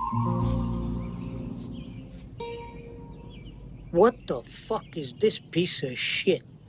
What the fuck is this piece of shit?